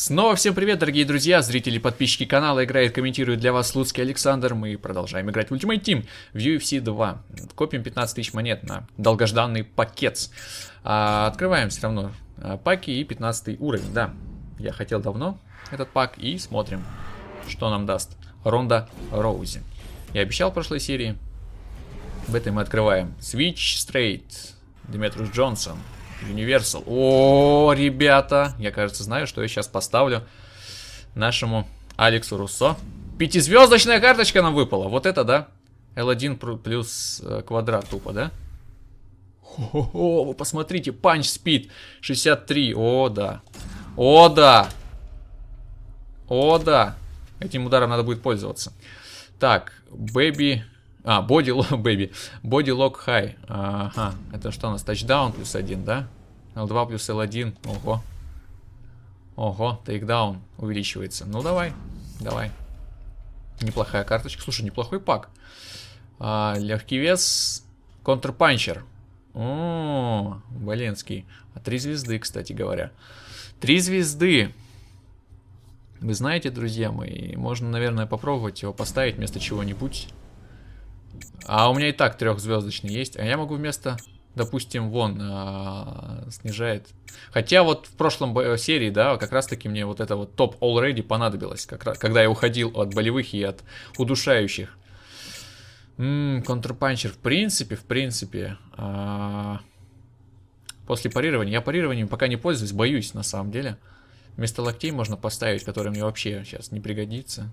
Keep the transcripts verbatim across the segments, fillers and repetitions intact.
Снова всем привет, дорогие друзья, зрители, подписчики канала, играет, комментирует для вас Слуцкий Александр. Мы продолжаем играть в Ultimate Team в ю эф си два. Копим пятнадцать тысяч монет на долгожданный пакет. А, открываем все равно а, паки и пятнадцатый уровень. Да, я хотел давно этот пак и смотрим, что нам даст Ронда Роузи. Я обещал в прошлой серии. В этой мы открываем Switch Straight, Деметриус Джонсон, Universal. О, ребята, я, кажется, знаю, что я сейчас поставлю нашему Алексу Руссо. Пятизвездочная карточка нам выпала. Вот это, да? эл один плюс квадрат тупо, да? О, вы посмотрите, Punch Speed шестьдесят три. О, да. О, да. О, да. Этим ударом надо будет пользоваться. Так, Baby... А, Body Lock, Baby. Body Lock High. Ага. Это что у нас? Тачдаун плюс один, да? эл два плюс эл один. Ого. Ого, тейкдаун увеличивается. Ну, давай. Давай. Неплохая карточка. Слушай, неплохой пак. А, легкий вес. Контрпанчер. О, Боленский. А три звезды, кстати говоря. Три звезды. Вы знаете, друзья мои, можно, наверное, попробовать его поставить вместо чего-нибудь. А у меня и так трехзвездочный есть. А я могу вместо, допустим, вон, а, снижает. Хотя вот в прошлом серии, да, как раз таки мне вот это вот топ already понадобилось. Как раз, когда я уходил от болевых и от удушающих. Ммм, контрпанчер. В принципе, в принципе. А, после парирования. Я парированием пока не пользуюсь, боюсь на самом деле. Вместо локтей можно поставить, который мне вообще сейчас не пригодится.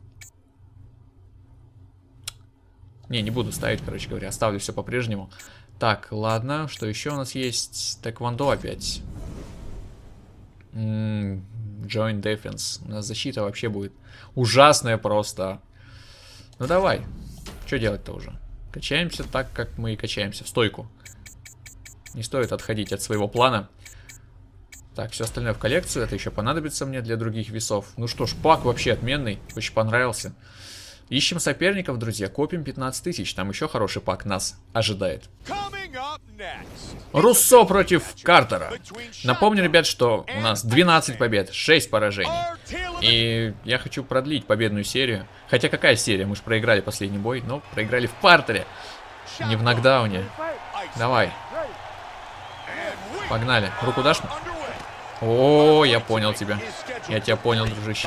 Не, не буду ставить, короче говоря, оставлю все по-прежнему. Так, ладно, что еще у нас есть? Тэквондо опять. М-м, Joint Defense. У нас защита вообще будет ужасная просто. Ну давай, что делать-то уже? Качаемся так, как мы и качаемся, в стойку. Не стоит отходить от своего плана. Так, все остальное в коллекцию, это еще понадобится мне для других весов. Ну что ж, пак вообще отменный, очень понравился. Ищем соперников, друзья, копим пятнадцать тысяч, там еще хороший пак нас ожидает. Руссо против Картера. Напомню, ребят, что у нас двенадцать побед, шесть поражений. И я хочу продлить победную серию. Хотя какая серия? Мы же проиграли последний бой, но проиграли в партере, не в нокдауне. Давай. Погнали. Руку дашь? О, я понял тебя. Я тебя понял, дружище.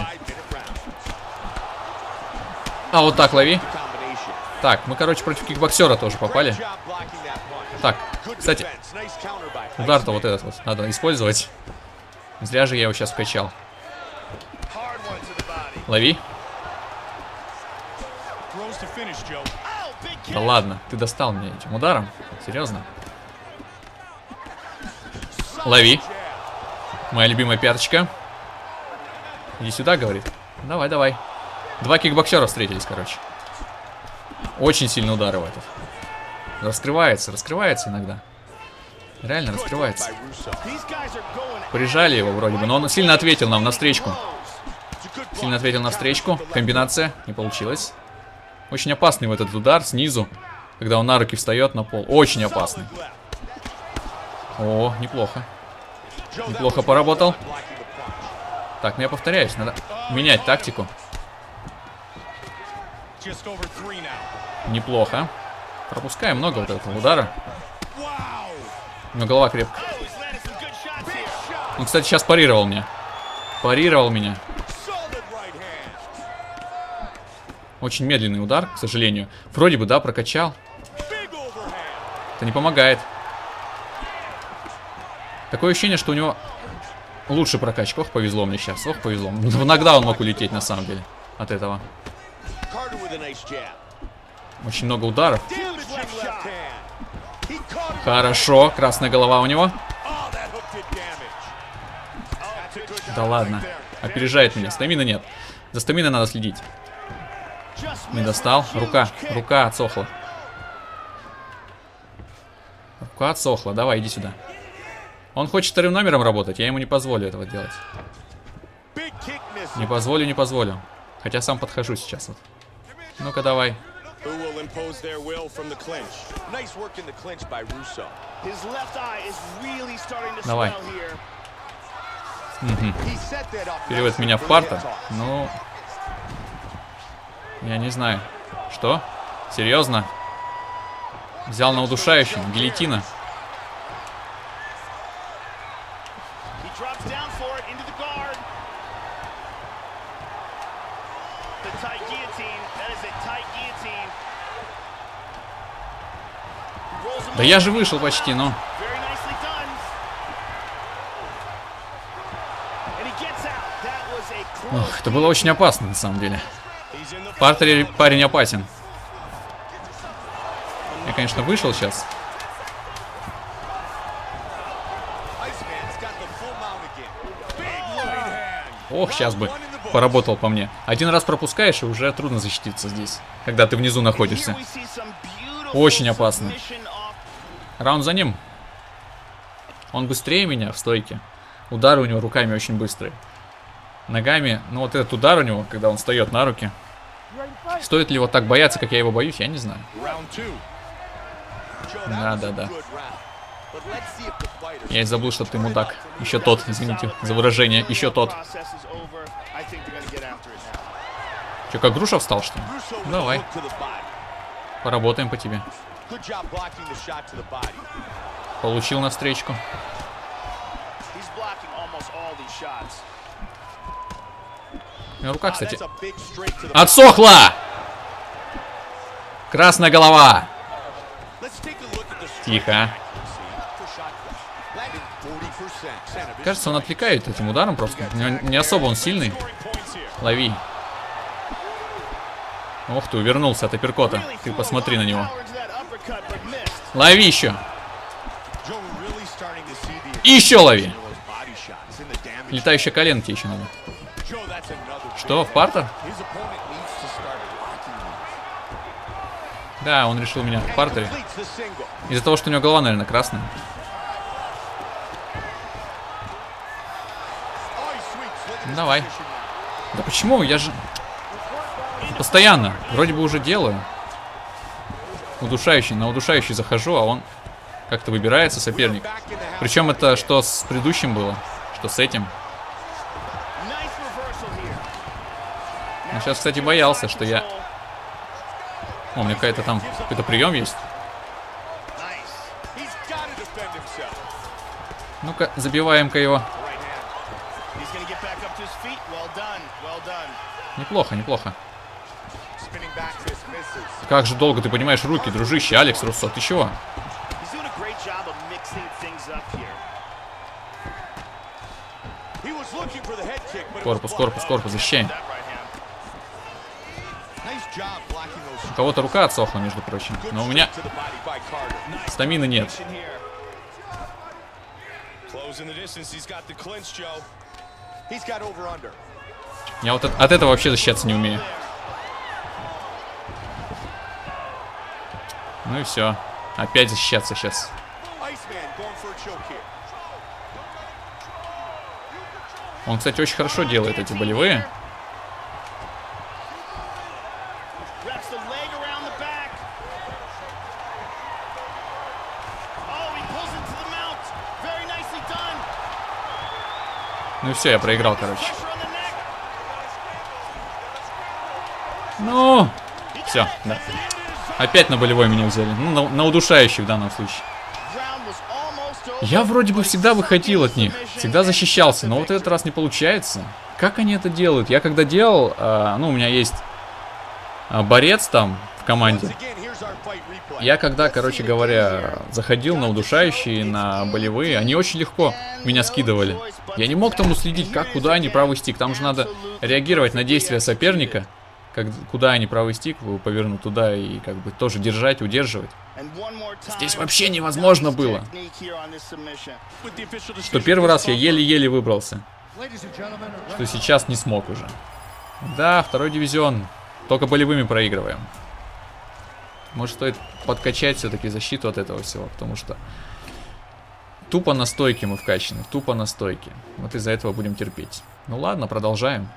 А, вот так лови. Так, мы, короче, против кикбоксера тоже попали. Так, кстати, удар-то вот этот вот надо использовать. Зря же я его сейчас вкачал. Лови. Да ладно, ты достал меня этим ударом. Серьезно? Лови. Моя любимая пяточка. Иди сюда, говорит. Давай, давай. Два кикбоксера встретились, короче. Очень сильный удар в этот. Раскрывается, раскрывается иногда. Реально раскрывается. Прижали его вроде бы, но он сильно ответил нам на встречку. Сильно ответил на встречку. Комбинация не получилась. Очень опасный в этот удар снизу, когда он на руки встает на пол. Очень опасный. О, неплохо. Неплохо поработал. Так, ну я повторяюсь, надо менять тактику. Неплохо. Пропускаем много вот этого удара. Но голова крепкая. Он, кстати, сейчас парировал меня. Парировал меня. Очень медленный удар, к сожалению. Вроде бы, да, прокачал. Это не помогает. Такое ощущение, что у него лучше прокачка. Ох, повезло мне сейчас. Ох, повезло. Иногда он мог улететь, на самом деле, от этого. Очень много ударов. Хорошо, красная голова у него. Да ладно. Опережает меня. Стамина нет. За стаминой надо следить. Не достал. Рука. Рука отсохла. Рука отсохла. Давай, иди сюда. Он хочет вторым номером работать. Я ему не позволю этого делать. Не позволю, не позволю. Хотя сам подхожу сейчас вот. Ну-ка, давай. Давай. Угу. переводит меня в партер. Ну, я не знаю. Что? Серьезно? Взял на удушающий. Гильотина. Да я же вышел почти, но... Ох, это было очень опасно, на самом деле. В партере парень опасен. Я, конечно, вышел сейчас. Ох, сейчас бы поработал по мне. Один раз пропускаешь, и уже трудно защититься здесь, когда ты внизу находишься. Очень опасно. Раунд за ним. Он быстрее меня в стойке. Удары у него руками очень быстрые. Ногами, ну вот этот удар у него, когда он встает на руки. Стоит ли его так бояться, как я его боюсь, я не знаю. Да, да, да. Я и забыл, что ты мудак. Еще тот, извините за выражение, еще тот. Че, как груша встал, что ли? Давай. Поработаем по тебе. Получил навстречку. Рука, кстати. Отсохла! Красная голова. Тихо. Кажется, он отвлекает этим ударом просто. Не особо он сильный. Лови. Ох ты, увернулся от апперкота. Ты посмотри на него. Лови еще. И еще лови. Летающие коленки еще надо. Что, в партер? Да, он решил меня в партере. Из-за того, что у него голова, наверное, красная. Давай. Да почему? Я же... Постоянно. Вроде бы уже делаю. Удушающий. На удушающий захожу, а он как-то выбирается, соперник. Причем это что с предыдущим было, что с этим. Ну, сейчас, кстати, боялся, что я... О, у меня какая-то там... Какой-то прием есть. Ну-ка, забиваем-ка его. Неплохо, неплохо. Как же долго ты поднимаешь руки, дружище, Алекс Руссо, ты чего? Корпус, корпус, корпус, защищаем. У кого-то рука отсохла, между прочим. Но у меня стамины нет. Я вот от, от этого вообще защищаться не умею. Ну и все. Опять защищаться сейчас. Он, кстати, очень хорошо делает эти болевые. Ну и все, я проиграл, короче. Ну, все, да. Опять на болевой меня взяли. Ну, на, на удушающий в данном случае. Я вроде бы всегда выходил от них. Всегда защищался, но вот этот раз не получается. Как они это делают? Я когда делал, э, ну, у меня есть э, борец там в команде. Я когда, короче говоря, заходил на удушающие, на болевые, они очень легко меня скидывали. Я не мог там уследить, как, куда они, правый стик. Там же надо реагировать на действия соперника. Как, куда они правый стик повернут туда и как бы тоже держать, удерживать. Здесь вообще невозможно было. Что первый раз я еле-еле выбрался. Что сейчас не смог уже. Да, второй дивизион. Только болевыми проигрываем. Может, стоит подкачать все-таки защиту от этого всего, потому что тупо на стойке мы вкачаны, тупо на стойке. Вот из-за этого будем терпеть. Ну ладно, продолжаем.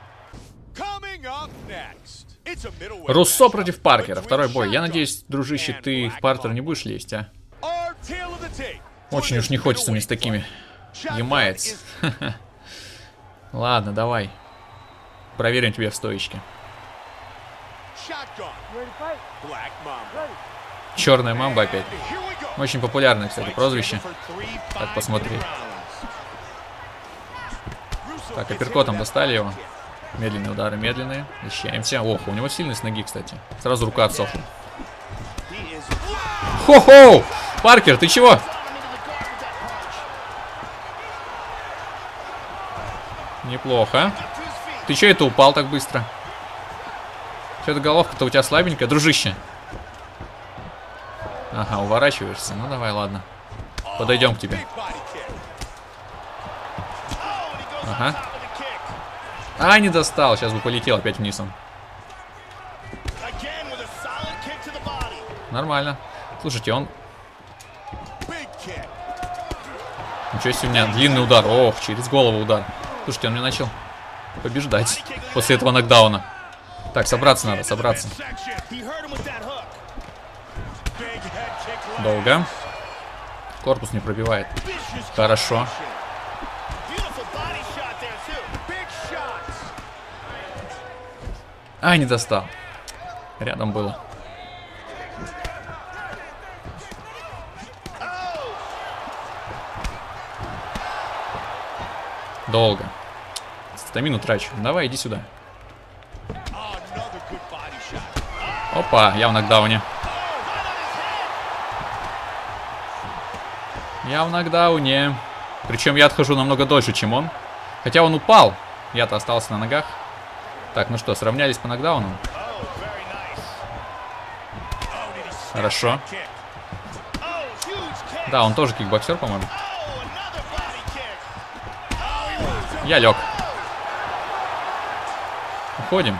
Руссо против Паркера, второй бой. Я надеюсь, дружище, ты в партер не будешь лезть, а? Очень уж не хочется мне с такими. Ямаец. Ладно, давай. Проверим тебя в стоечке. Черная мамба опять. Очень популярное, кстати, прозвище. Так, посмотри. Так, апперкотом достали его. Медленные удары, медленные. Защищаемся. Ох, у него сильный с ноги, кстати. Сразу рука отсохла. Хо-хо! Паркер, ты чего? Неплохо. Ты че это упал так быстро? Что-то головка-то у тебя слабенькая, дружище. Ага, уворачиваешься. Ну давай, ладно. Подойдем к тебе. Ага. А, не достал. Сейчас бы полетел опять вниз он. Нормально. Слушайте, он... Ничего себе, у меня длинный удар. Ох, через голову удар. Слушайте, он мне начал побеждать после этого нокдауна. Так, собраться надо, собраться. Долго. Корпус не пробивает. Хорошо. А, не достал. Рядом было. Долго. Стамину трачу. Давай, иди сюда. Опа, я в нокдауне. Я в нокдауне. Причем я отхожу намного дольше, чем он. Хотя он упал. Я-то остался на ногах. Так, ну что, сравнялись по нокдауну. Хорошо. Да, он тоже кикбоксер, по-моему. Я лег. Уходим.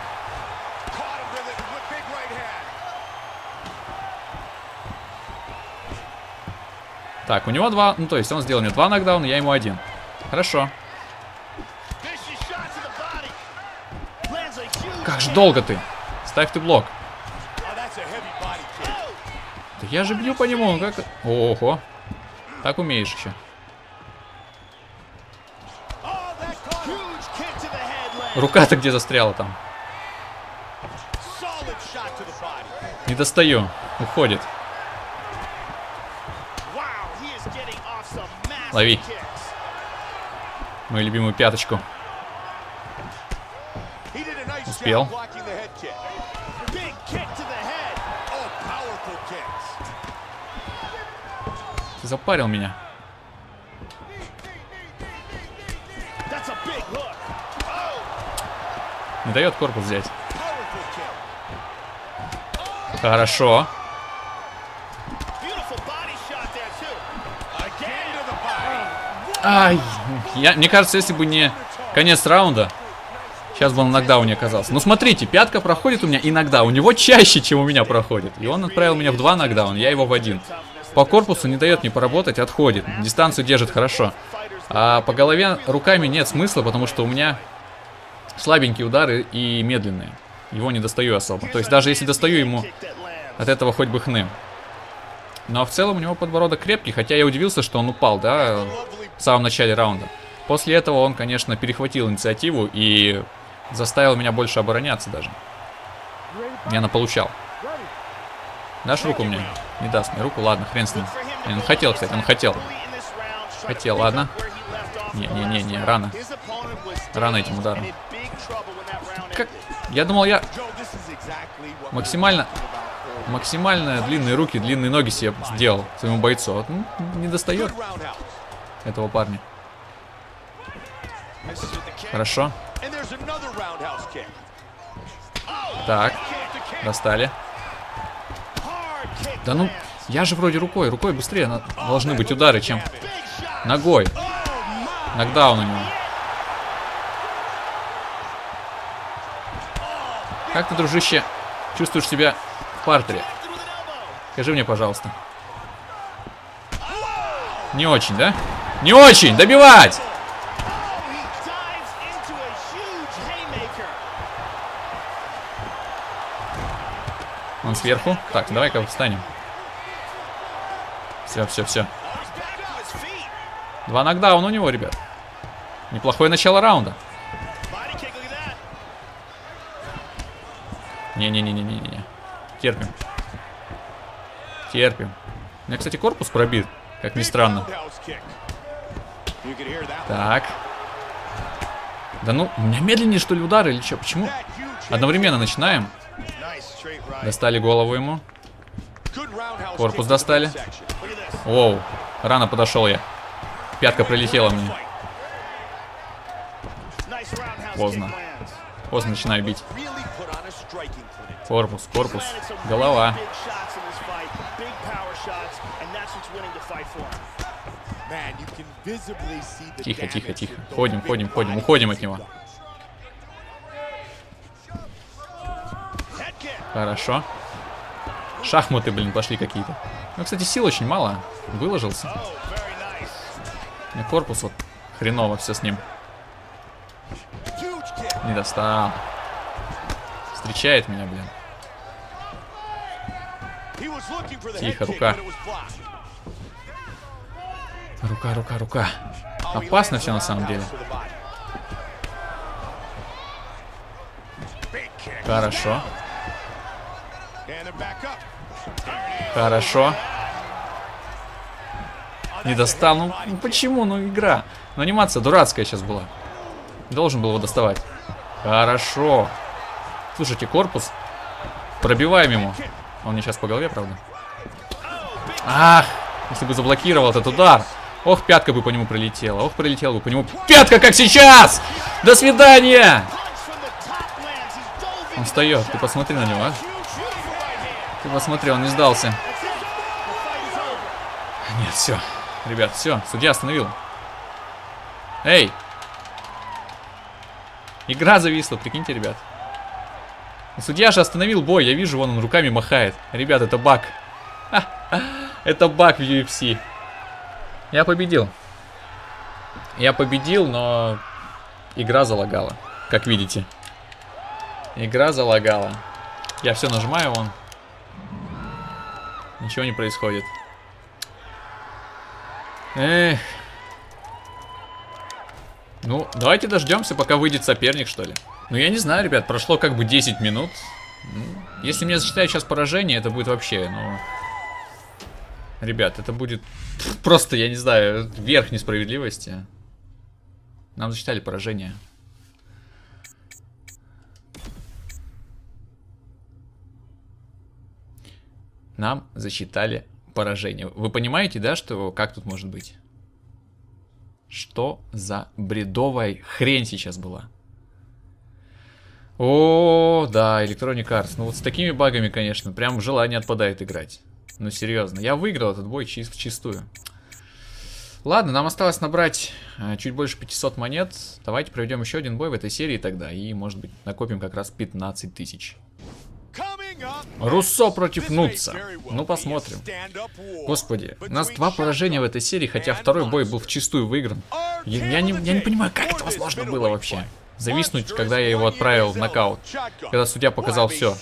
Так, у него два, ну то есть он сделал мне два нокдауна, я ему один. Хорошо. Как же долго ты? Ставь ты блок. Да я же бью по нему, как... Ого. Так умеешь еще. Рука-то где застряла там? Не достаю. Уходит. Лови. Мою любимую пяточку. Успел. Ты запарил меня. Не дает корпус взять. Хорошо. Ай, я, мне кажется, если бы не конец раунда, сейчас бы он в нокдауне оказался. Ну смотрите, пятка проходит у меня иногда. У него чаще, чем у меня проходит. И он отправил меня в два нокдауна, я его в один. По корпусу не дает мне поработать, отходит. Дистанцию держит хорошо. А по голове руками нет смысла, потому что у меня слабенькие удары и медленные. Его не достаю особо. То есть даже если достаю, ему от этого хоть бы хны. Но в целом у него подбородок крепкий, хотя я удивился, что он упал, да, в самом начале раунда. После этого он, конечно, перехватил инициативу и заставил меня больше обороняться даже. Я наполучал. Дашь руку мне? Не даст мне руку, ладно, хрен с ним. Он хотел, кстати, он хотел. Хотел, ладно. Не-не-не-не, рано. Рано этим ударом. Как? Я думал, я максимально... Максимально длинные руки, длинные ноги себе сделал своему бойцу. Вот, ну, не достает этого парня. Хорошо. Так, достали. Да ну, я же вроде рукой. Рукой быстрее должны быть удары, чем ногой. Нокдаун у него. Как ты, дружище, чувствуешь себя в партере? Скажи мне, пожалуйста. Не очень, да? Не очень! Добивать! Он сверху. Так, давай-ка встанем. Все, все, все. Два нокдауна у него, ребят. Неплохое начало раунда. Не-не-не-не-не-не. Терпим. Терпим. У меня, кстати, корпус пробит, как ни странно. Так. Да ну, у меня медленнее, что ли, удары или что? Почему? Одновременно начинаем. Достали голову ему. Корпус достали. Оу, рано подошел я. Пятка пролетела мне. Поздно. Поздно начинаю бить. Корпус, корпус. Голова. Тихо, тихо, тихо. Ходим, ходим, ходим. Уходим от него. Хорошо. Шахматы, блин, пошли какие-то. Ну, кстати, сил очень мало. Выложился. И корпус вот хреново все с ним. Не достал. Встречает меня, блин. Тихо, рука. Рука, рука, рука. Опасно все на самом деле. Хорошо. Хорошо. Не достал. Ну, ну почему? Ну игра. Ну анимация дурацкая сейчас была. Должен был его доставать. Хорошо. Слушайте, корпус. Пробиваем ему. Он мне сейчас по голове, правда? Ах, если бы заблокировал этот удар. Ох, пятка бы по нему прилетела. Ох, прилетела бы по нему. Пятка, как сейчас! До свидания! Он встает. Ты посмотри на него, а? Ты посмотри, он не сдался. Нет, все. Ребят, все. Судья остановил. Эй! Игра зависла, прикиньте, ребят. Судья же остановил бой. Я вижу, вон он руками махает. Ребят, это баг. Это баг в ю эф си. Я победил. Я победил, но игра залагала. Как видите. Игра залагала. Я все нажимаю, вон. Ничего не происходит. Эх. Ну, давайте дождемся, пока выйдет соперник, что ли. Ну, я не знаю, ребят, прошло как бы десять минут. Если мне засчитают сейчас поражение, это будет вообще, ну... Ребят, это будет просто, я не знаю, верх несправедливости. Нам засчитали поражение. Нам засчитали поражение. Вы понимаете, да, что как тут может быть? Что за бредовая хрень сейчас была? О, да, Electronic Arts. Ну вот с такими багами, конечно, прям желание отпадает играть. Ну серьезно, я выиграл этот бой чист вчистую. Ладно, нам осталось набрать а, чуть больше пятисот монет. Давайте проведем еще один бой в этой серии тогда. И, может быть, накопим как раз пятнадцать тысяч. Руссо против Нутса. Ну, посмотрим. Господи, у нас два поражения в этой серии, хотя второй бой был вчистую выигран. Я, я, не, я не понимаю, как это возможно было вообще. Зависнуть, когда я его отправил в нокаут. Когда судья показал все.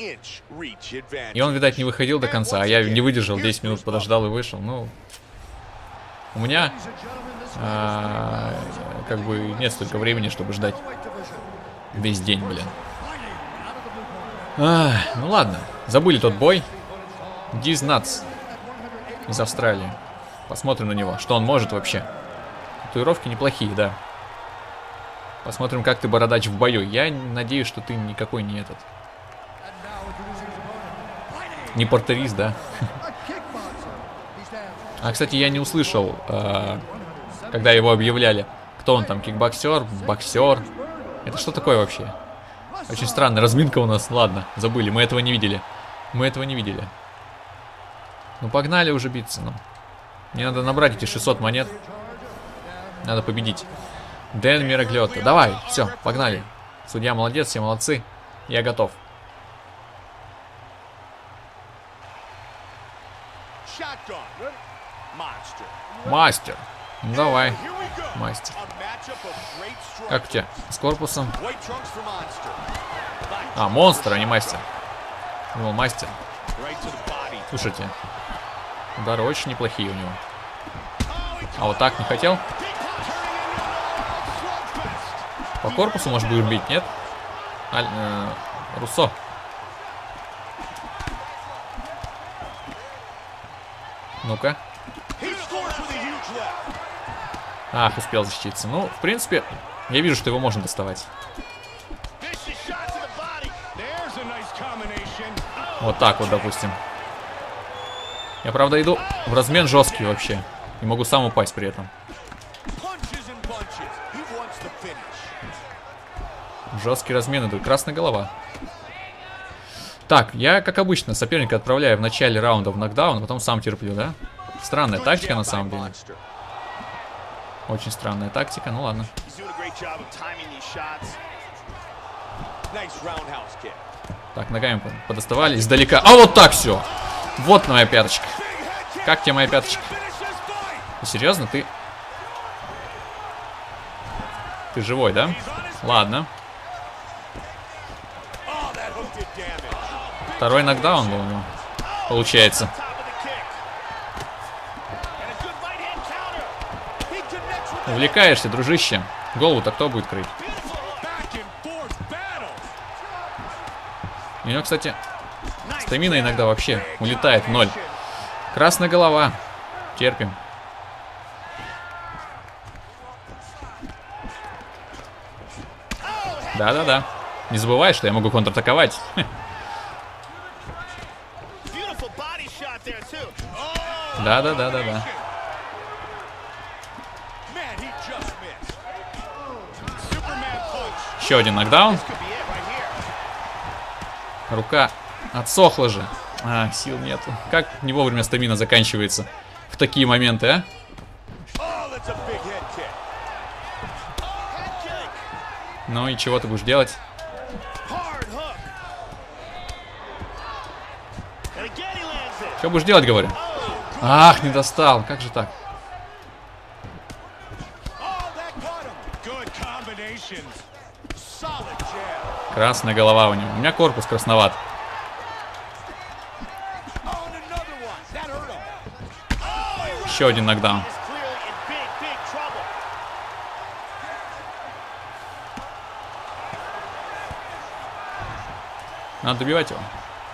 И он, видать, не выходил до конца, а я не выдержал, десять минут подождал и вышел. Ну, у меня а, как бы нет столько времени, чтобы ждать весь день, блин. А, ну ладно, забыли тот бой. Диз Натс из Австралии. Посмотрим на него, что он может вообще. Татуировки неплохие, да. Посмотрим, как ты, бородач, в бою. Я надеюсь, что ты никакой не этот. Не портерист, да? А, кстати, я не услышал, когда его объявляли. Кто он там, кикбоксер, боксер? Это что такое вообще? Очень странно, разминка у нас. Ладно, забыли, мы этого не видели. Мы этого не видели. Ну, погнали уже биться, ну. Мне надо набрать эти шестьсот монет. Надо победить. Дэн Мираглиотто. Давай, все, погнали. Судья молодец, все молодцы. Я готов. Мастер. Ну, давай, мастер. Как у тебя? С корпусом? А, монстр, а не мастер. Думал, мастер. Слушайте. Удары очень неплохие у него. А вот так не хотел? По корпусу, может, будет бить, нет? А, э, Руссо. Ну-ка. Ах, успел защититься. Ну, в принципе, я вижу, что его можно доставать. Вот так вот, допустим. Я, правда, иду в размен жесткий вообще. И могу сам упасть при этом. Жесткий размен иду. Красная голова. Так, я, как обычно, соперника отправляю в начале раунда в нокдаун, а потом сам терплю, да? Странная тактика, на самом деле. Очень странная тактика, ну ладно. Так, ногами подоставали издалека. А вот так все. Вот моя пяточка. Как тебе моя пяточка? Ты серьезно? Ты... Ты живой, да? Ладно. Второй нокдаун был у него. Получается. Увлекаешься, дружище. Голову-то кто будет крыть? У него, кстати, стамина иногда вообще улетает в ноль. Красная голова. Терпим. Да-да-да. Не забывай, что я могу контратаковать. Да-да-да-да-да. Еще один нокдаун. Рука отсохла же. А, сил нету. Как не вовремя стамина заканчивается в такие моменты, а? Ну и чего ты будешь делать? Что будешь делать, говорю? Ах, не достал. Как же так? Красная голова у него. У меня корпус красноват. Еще один нокдаун. Надо добивать его.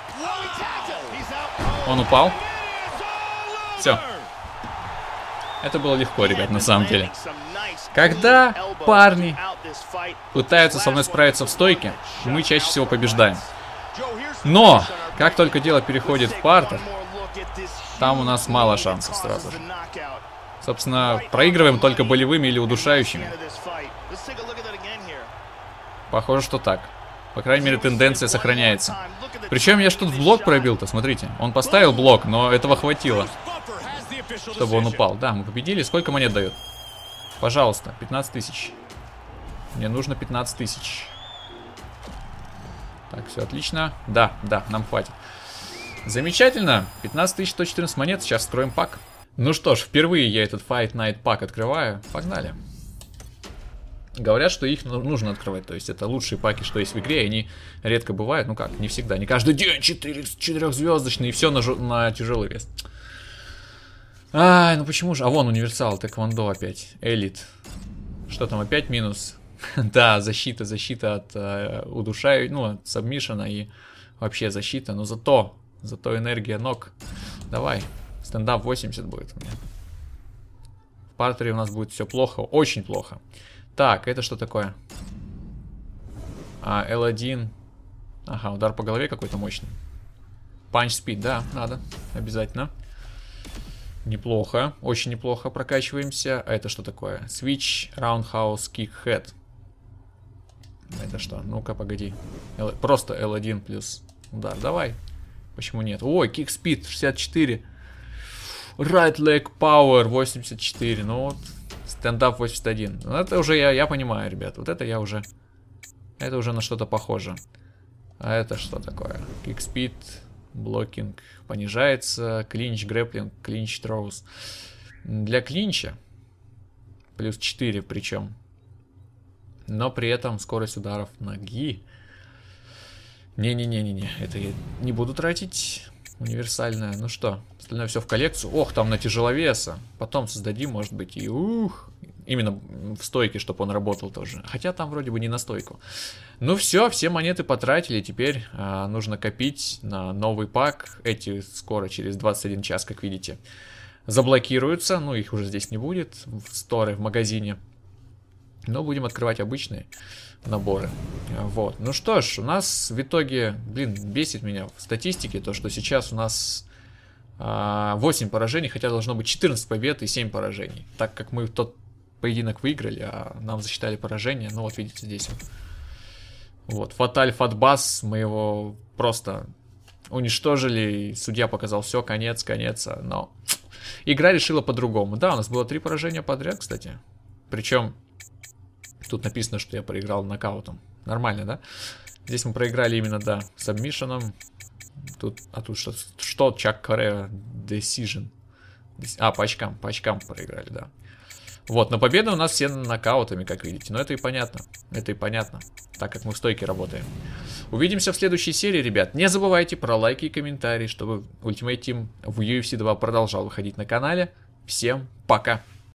Он упал. Все. Это было легко, ребят, на самом деле. Когда парни пытаются со мной справиться в стойке, мы чаще всего побеждаем. Но, как только дело переходит в партер, там у нас мало шансов сразу же. Собственно, проигрываем только болевыми или удушающими. Похоже, что так. По крайней мере, тенденция сохраняется. Причем я что-то в блок пробил-то, смотрите. Он поставил блок, но этого хватило, чтобы он упал. Да, мы победили. Сколько монет дает? Пожалуйста, пятнадцать тысяч. Мне нужно пятнадцать тысяч. Так, все отлично. Да, да, нам хватит. Замечательно. пятнадцать тысяч сто четырнадцать монет. Сейчас строим пак. Ну что ж, впервые я этот Fight Night пак открываю. Погнали. Говорят, что их нужно открывать. То есть это лучшие паки, что есть в игре. И они редко бывают. Ну как, не всегда. Не каждый день четырехзвездочный. И все на, на тяжелый вес. Ай, ну почему же? А вон универсал, тэквондо опять. Элит. Что там, опять минус? Да, защита, защита от э, удушающего, ну, от сабмишена и вообще защита. Но зато, зато энергия ног. Давай, стендап восемьдесят будет у меня. В партере у нас будет все плохо, очень плохо. Так, это что такое? А, эл один. Ага, удар по голове какой-то мощный. Панч спид, да, надо, обязательно. Неплохо, очень неплохо прокачиваемся. А это что такое? Switch, Roundhouse, Kick, Head. Это что? Ну-ка, погоди. L... Просто эл один плюс удар. Давай. Почему нет? Ой, Kick Speed шестьдесят четыре. Right Leg Power восемьдесят четыре. Ну вот, стендап восемьдесят один. Ну, это уже я, я понимаю, ребят. Вот это я уже... Это уже на что-то похоже. А это что такое? Kick Speed... Блокинг понижается. Клинч, грэплинг, клинч, троус. Для клинча плюс четыре причем. Но при этом скорость ударов ноги. Не-не-не-не-не. Это я не буду тратить. Универсальная. Ну что, остальное все в коллекцию. Ох, там на тяжеловеса. Потом создадим, может быть, и ух. Именно в стойке, чтобы он работал тоже. Хотя там вроде бы не на стойку. Ну все, все монеты потратили. Теперь а, нужно копить на новый пак. Эти скоро, через двадцать один час, как видите, заблокируются. Ну, их уже здесь не будет в сторе, в магазине. Но будем открывать обычные наборы. Вот. Ну что ж, у нас в итоге, блин, бесит меня в статистике то, что сейчас у нас а, восемь поражений, хотя должно быть четырнадцать побед и семь поражений. Так как мы тот поединок выиграли, а нам засчитали поражение. Ну вот видите здесь вот. Вот, Фаталь Фатбас, мы его просто уничтожили, и судья показал все, конец, конец, но игра решила по-другому. Да, у нас было три поражения подряд, кстати. Причем тут написано, что я проиграл нокаутом. Нормально, да? Здесь мы проиграли именно, да, сабмишеном. Тут, а тут что? Что? Чак Корреа Decision. А, по очкам, по очкам проиграли, да. Вот, но победы у нас все нокаутами, как видите. Но это и понятно. Это и понятно. Так как мы в стойке работаем. Увидимся в следующей серии, ребят. Не забывайте про лайки и комментарии, чтобы Ultimate Team в ю эф си два продолжал выходить на канале. Всем пока!